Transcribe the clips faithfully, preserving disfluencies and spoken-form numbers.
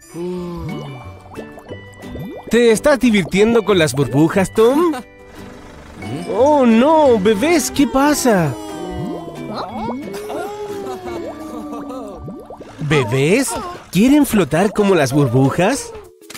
¿Te estás divirtiendo con las burbujas, Tom? ¡Oh, no! ¡Bebés! ¿Qué pasa? ¿Bebés? ¿Quieren flotar como las burbujas?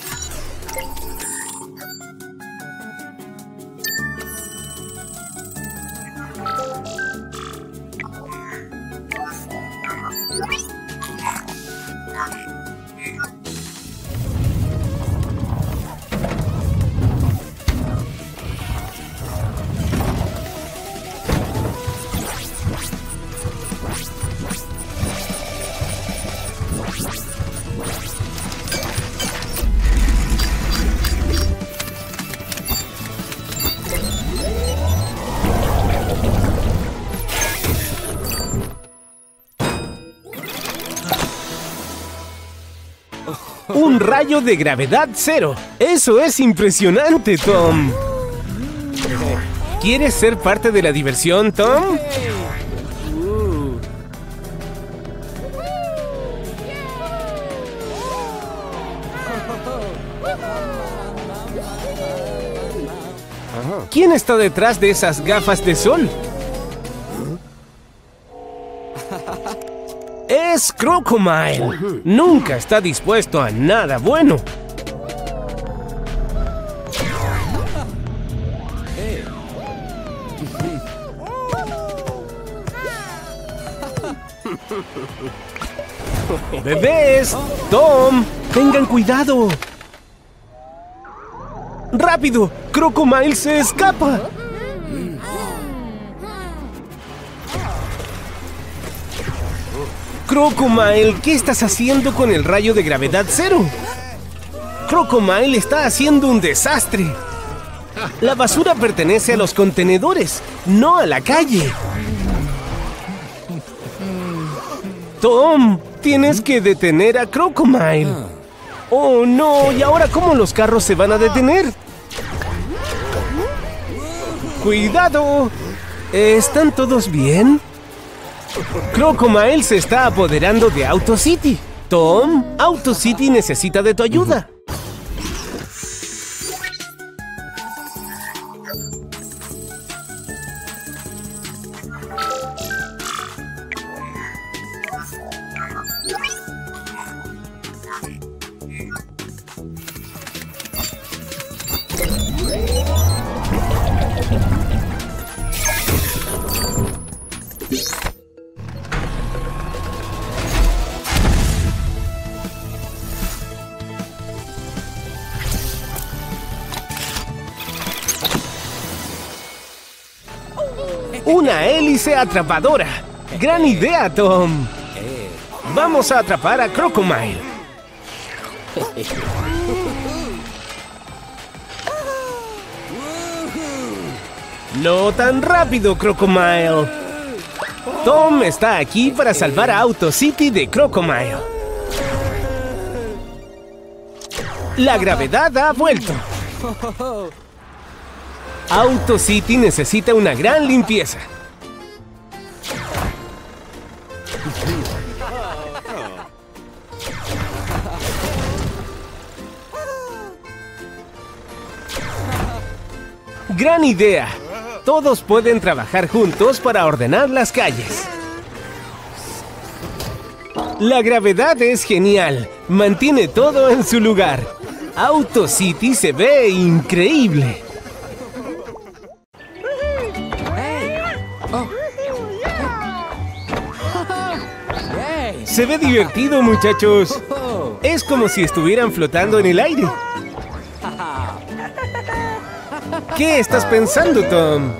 ¡Un rayo de gravedad cero! ¡Eso es impresionante, Tom! ¿Quieres ser parte de la diversión, Tom? ¿Quién está detrás de esas gafas de sol? ¡Es Crocomile! Nunca está dispuesto a nada bueno. ¡Bebés! ¡Tom! ¡Tengan cuidado! ¡Rápido! ¡Crocomile se escapa! Crocomile, ¿qué estás haciendo con el rayo de gravedad cero? Crocomile está haciendo un desastre. La basura pertenece a los contenedores, no a la calle. Tom, tienes que detener a Crocomile. Oh, no, ¿y ahora cómo los carros se van a detener? ¡Cuidado! ¿Están todos bien? Crocomile se está apoderando de Auto City. Tom, Auto City necesita de tu ayuda. ¡Una hélice atrapadora! ¡Gran idea, Tom! ¡Vamos a atrapar a Crocomile! ¡No tan rápido, Crocomile! Tom está aquí para salvar a Auto City de Crocomile. La gravedad ha vuelto. Auto City necesita una gran limpieza. ¡Gran idea! Todos pueden trabajar juntos para ordenar las calles. La gravedad es genial. Mantiene todo en su lugar. Auto City se ve increíble. Se ve divertido, muchachos. Es como si estuvieran flotando en el aire. ¿Qué estás pensando, Tom?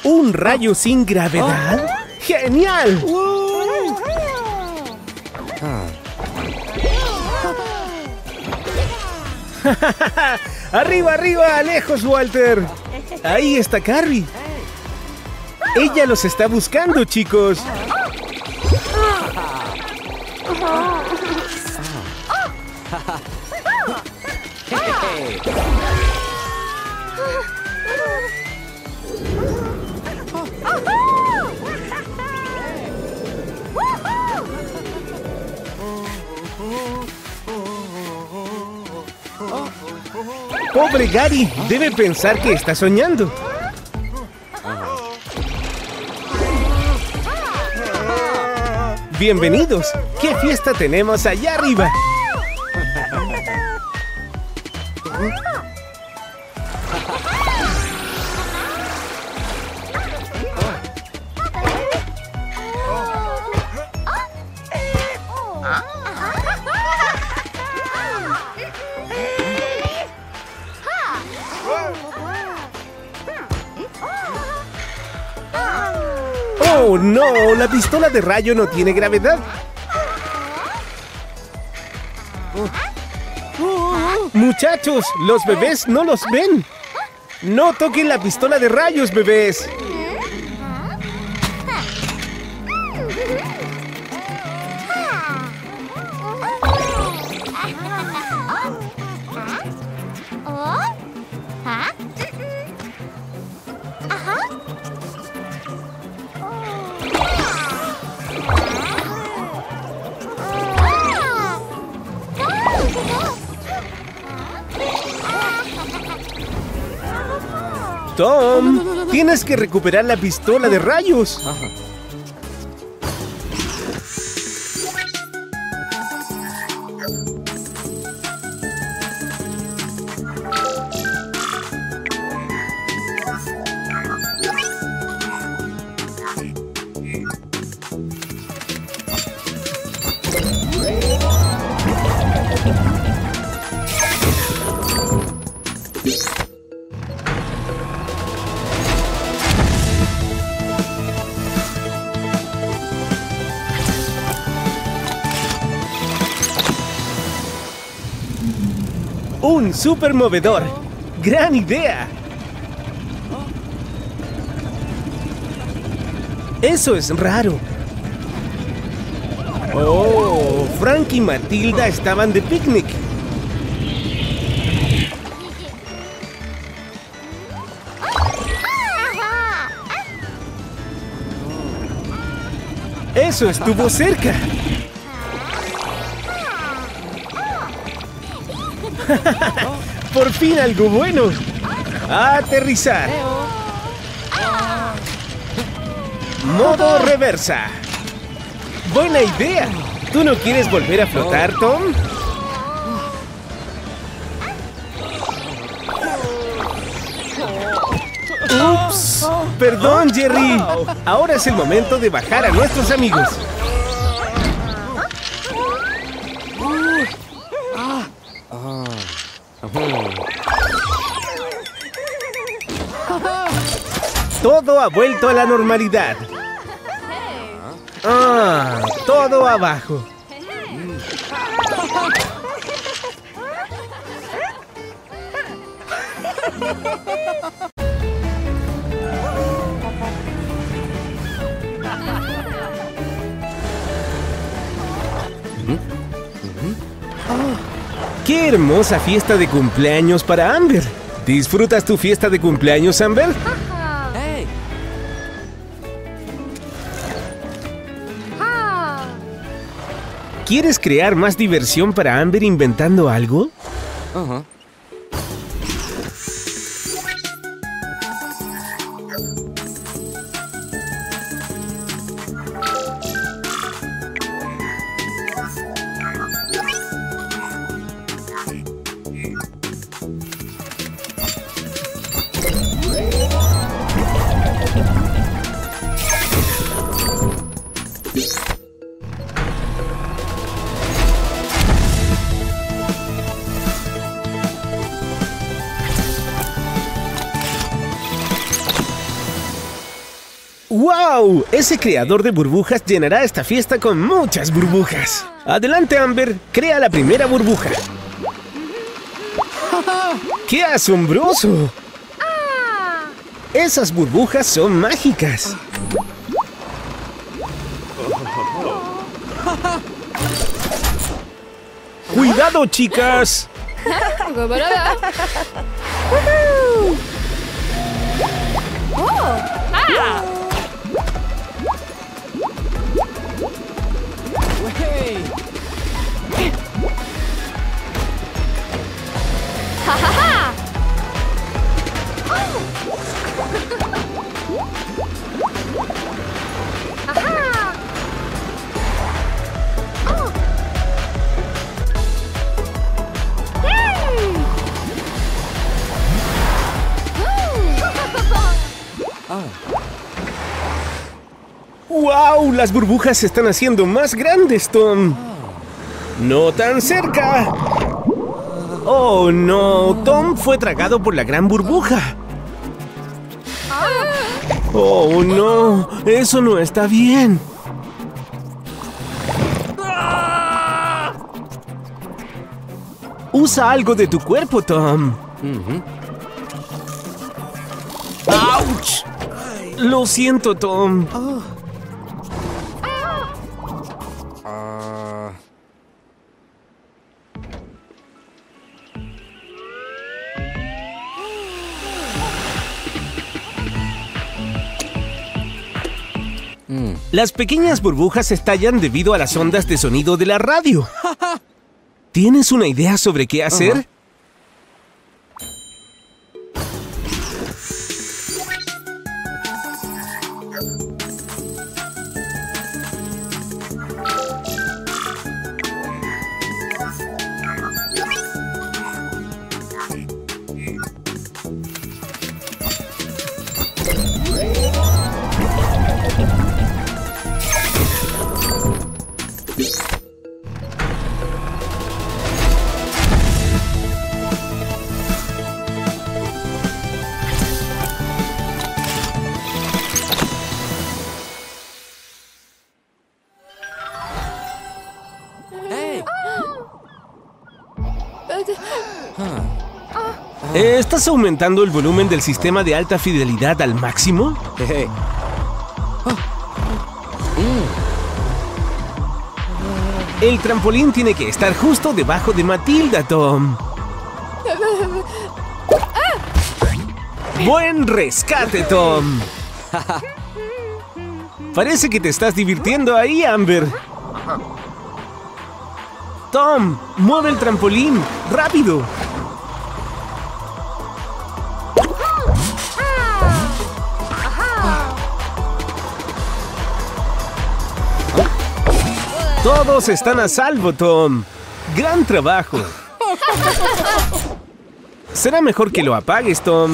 ¿Un rayo sin gravedad? ¡Genial! ¡Arriba, arriba! ¡Lejos, Walter! Ahí está Carrie. Ella los está buscando, chicos. Pobre Gary, debe pensar que está soñando. Bienvenidos. ¿Qué fiesta tenemos allá arriba? ¡Oh, no! La pistola de rayo no tiene gravedad. Muchachos, los bebés no los ven. No toquen la pistola de rayos, bebés. Tom, tienes que recuperar la pistola de rayos. ¡Un supermovedor! ¡Gran idea! Eso es raro. Oh, Frank y Matilda estaban de picnic. Eso estuvo cerca. Por fin algo bueno. A aterrizar. Modo reversa. Buena idea. ¿Tú no quieres volver a flotar, Tom? Ups. Perdón, Jerry. Ahora es el momento de bajar a nuestros amigos. Todo ha vuelto a la normalidad. Ah, todo abajo. ¡Qué hermosa fiesta de cumpleaños para Amber! ¿Disfrutas tu fiesta de cumpleaños, Amber? ¿Quieres crear más diversión para Amber inventando algo? Uh-huh. ¡Wow! Ese creador de burbujas llenará esta fiesta con muchas burbujas. Adelante, Amber. Crea la primera burbuja. ¡Qué asombroso! Esas burbujas son mágicas. ¡Cuidado, chicas! ¡Wow! Las burbujas se están haciendo más grandes, Tom. ¡No tan cerca! ¡Oh, no! Tom fue tragado por la gran burbuja. ¡Oh, no! ¡Eso no está bien! Usa algo de tu cuerpo, Tom. ¡Auch! Lo siento, Tom. Las pequeñas burbujas estallan debido a las ondas de sonido de la radio. ¿Tienes una idea sobre qué hacer? Uh-huh. ¿Estás aumentando el volumen del sistema de alta fidelidad al máximo? Hey. El trampolín tiene que estar justo debajo de Matilda, Tom. ¡Buen rescate, Tom! Parece que te estás divirtiendo ahí, Amber. Tom, mueve el trampolín, rápido. Todos están a salvo, Tom. ¡Gran trabajo! Será mejor que lo apagues, Tom.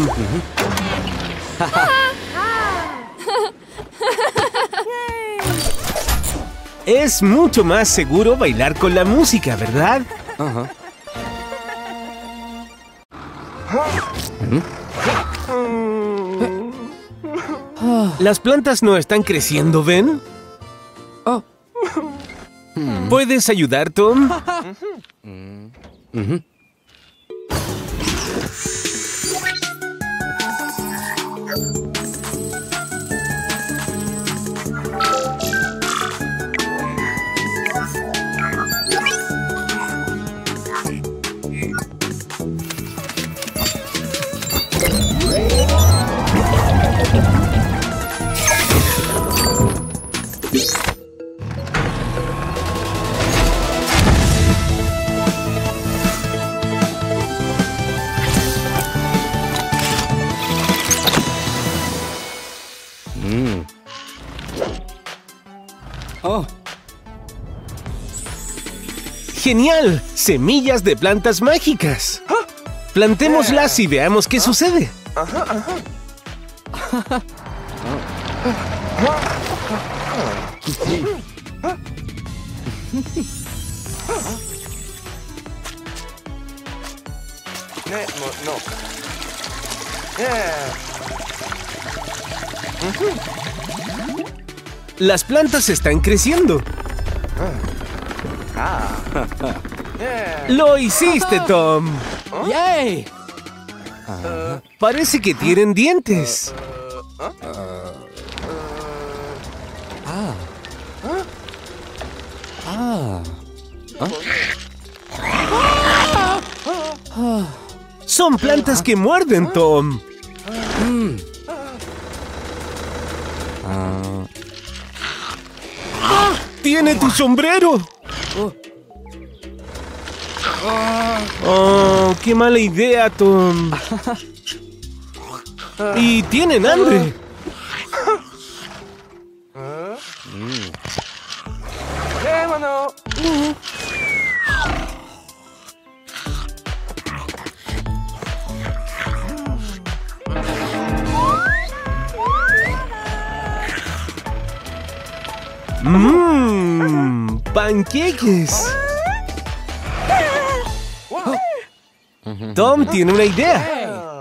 Es mucho más seguro bailar con la música, ¿verdad? Uh-huh. Las plantas no están creciendo, ¿ven? Oh. ¿Puedes ayudar, Tom? Uh-huh. Oh. ¡Genial! ¡Semillas de plantas mágicas! Plantémoslas y veamos qué sucede. Ajá, ajá. No, no. Yeah. Las plantas están creciendo. ¡Lo hiciste, Tom! ¡Yay! Parece que tienen dientes. Ah. Ah. Son plantas que muerden, Tom. Mm. Ah. ¡Tiene tu sombrero! Oh. ¡Oh, qué mala idea, Tom! ¡Y tienen hambre! ¡Mmm! ¡Panqueques! Tom tiene una idea.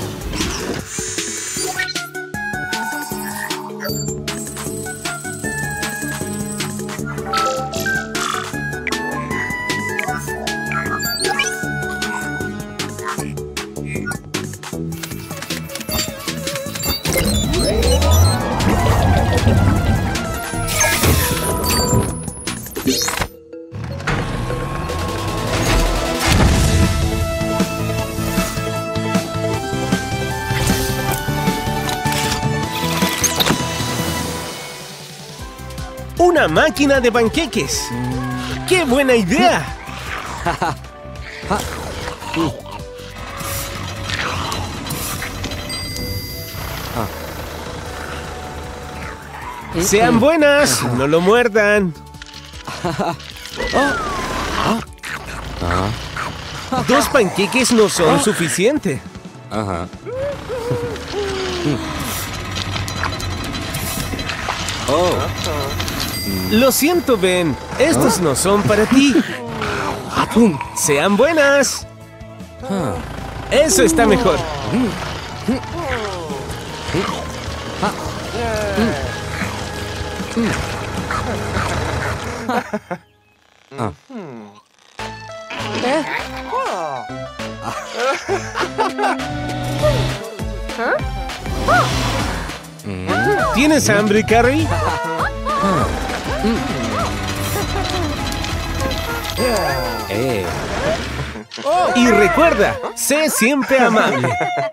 ¡Una máquina de panqueques! ¡Qué buena idea! ¡Sean buenas! ¡No lo muerdan! Dos panqueques no son suficiente. Ajá. Oh. Lo siento, Ben. Estos no son para ti. ¡Sean buenas! Eso está mejor. ¿Tienes hambre, Carrie? Eh. Y recuerda, sé siempre amable.